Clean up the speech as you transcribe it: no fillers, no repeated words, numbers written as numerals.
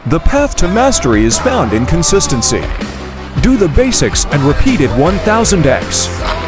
The path to mastery is found in consistency. Do the basics and repeat it 1000x.